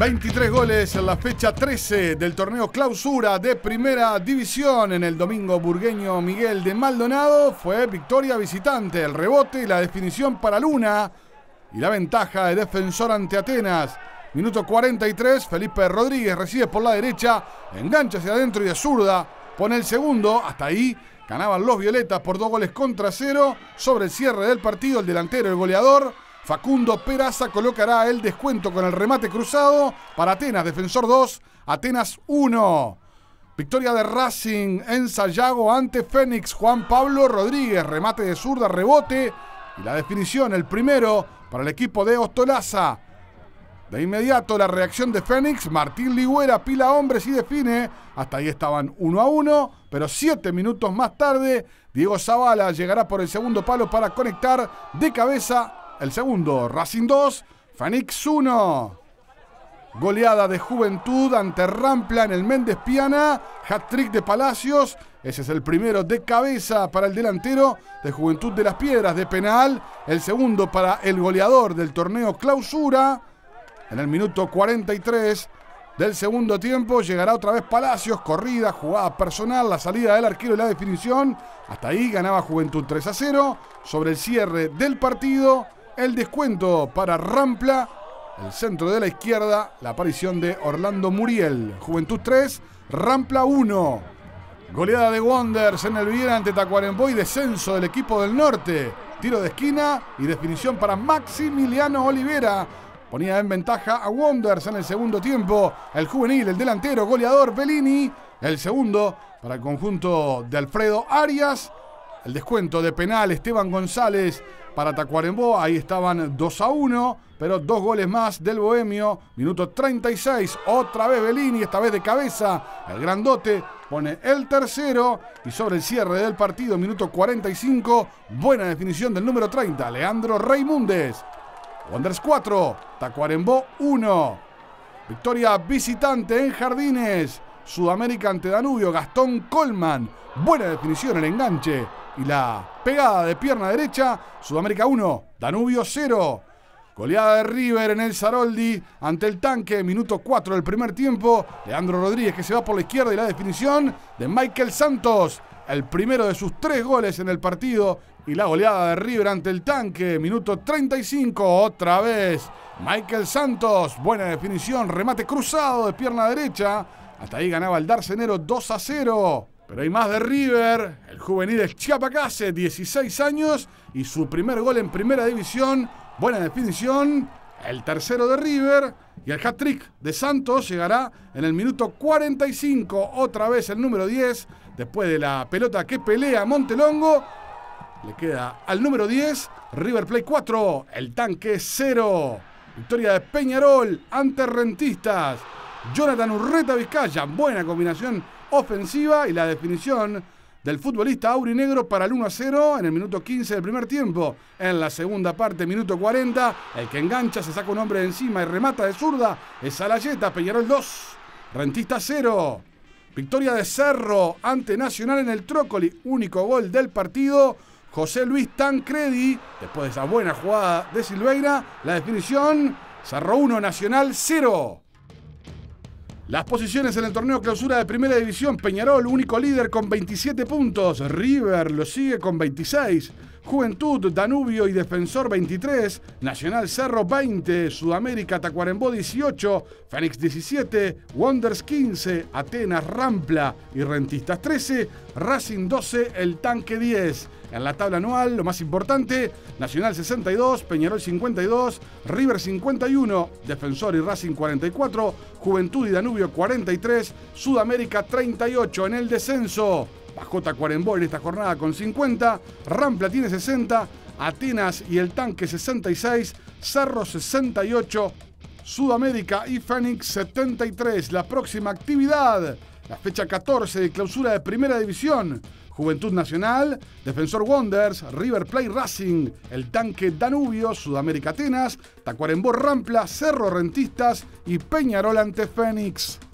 23 goles en la fecha 13 del torneo Clausura de Primera División. En el domingo burgueño Miguel de Maldonado fue victoria visitante. El rebote y la definición para Luna y la ventaja de Defensor ante Atenas. Minuto 43, Felipe Rodríguez recibe por la derecha, engancha hacia adentro y de zurda pone el segundo. Hasta ahí ganaban los violetas por 2-0 sobre el cierre del partido. El delantero, el goleador Facundo Peraza, colocará el descuento con el remate cruzado para Atenas. Defensor 2, Atenas 1. Victoria de Racing en Sayago ante Fénix. Juan Pablo Rodríguez, remate de zurda, rebote y la definición, el primero para el equipo de Ostolaza. De inmediato la reacción de Fénix, Martín Ligüera pila hombres y define. Hasta ahí estaban 1-1, pero 7 minutos más tarde Diego Zavala llegará por el segundo palo para conectar de cabeza el segundo. Racing 2, Fénix 1. Goleada de Juventud ante Rampla en el Méndez Piana. Hat-trick de Palacios. Ese es el primero de cabeza para el delantero de Juventud de las Piedras de penal. El segundo para el goleador del torneo Clausura. En el minuto 43 del segundo tiempo llegará otra vez Palacios. Corrida, jugada personal, la salida del arquero y la definición. Hasta ahí ganaba Juventud 3-0. Sobre el cierre del partido, el descuento para Rampla. El centro de la izquierda, la aparición de Orlando Muriel. Juventud 3, Rampla 1. Goleada de Wanderers en el Viera ante Tacuarembó y descenso del equipo del norte. Tiro de esquina y definición para Maximiliano Olivera. Ponía en ventaja a Wanderers en el segundo tiempo. El juvenil, el delantero, goleador Bellini. El segundo para el conjunto de Alfredo Arias. El descuento de penal, Esteban González para Tacuarembó. Ahí estaban 2-1, pero 2 goles más del bohemio. Minuto 36, otra vez Bellini, esta vez de cabeza. El grandote pone el tercero. Y sobre el cierre del partido, minuto 45, buena definición del número 30, Leandro Raimundes. Wanderers 4, Tacuarembó 1. Victoria visitante en Jardines. Sudamérica ante Danubio, Gastón Colman. Buena definición, el enganche y la pegada de pierna derecha. Sudamérica 1, Danubio 0. Goleada de River en el Saroldi ante el Tanque. Minuto 4 del primer tiempo. Leandro Rodríguez que se va por la izquierda y la definición de Michael Santos. El primero de sus 3 goles en el partido. Y la goleada de River ante el Tanque. Minuto 35. Otra vez Michael Santos. Buena definición. Remate cruzado de pierna derecha. Hasta ahí ganaba el Darcenero 2-0. Pero hay más de River. El juvenil es Chiapacase, 16 años. Y su primer gol en primera división. Buena definición. El tercero de River. Y el hat-trick de Santos llegará en el minuto 45. Otra vez el número 10. Después de la pelota que pelea Montelongo. Le queda al número 10. River Plate 4. El Tanque 0. Victoria de Peñarol ante Rentistas. Jonathan Urreta Vizcaya. Buena combinación ofensiva y la definición del futbolista aurinegro para el 1-0 en el minuto 15 del primer tiempo. En la segunda parte, minuto 40, el que engancha se saca un hombre de encima y remata de zurda es Salayeta. Peñarol 2, Rentistas 0. Victoria de Cerro ante Nacional en el Trócoli. Único gol del partido, José Luis Tancredi. Después de esa buena jugada de Silveira, la definición, Cerro 1, Nacional 0. Las posiciones en el torneo Clausura de Primera División. Peñarol, único líder con 27 puntos. River lo sigue con 26. Juventud, Danubio y Defensor 23. Nacional Cerro 20. Sudamérica, Tacuarembó 18. Fénix 17. Wanderers 15. Atenas, Rampla y Rentistas 13. Racing 12. El Tanque 10. En la tabla anual, lo más importante, Nacional 62, Peñarol 52, River 51, Defensor y Racing 44, Juventud y Danubio 43, Sudamérica 38. En el descenso, bajó Tacuarembó en esta jornada con 50, Rampla tiene 60, Atenas y el Tanque 66, Cerro 68, Sudamérica y Fénix 73. La próxima actividad, la fecha 14 de Clausura de Primera División. Juventud Nacional, Defensor Wanderers, River Plate Racing, el Tanque Danubio, Sudamérica Atenas, Tacuarembó Rampla, Cerro Rentistas y Peñarol ante Fénix.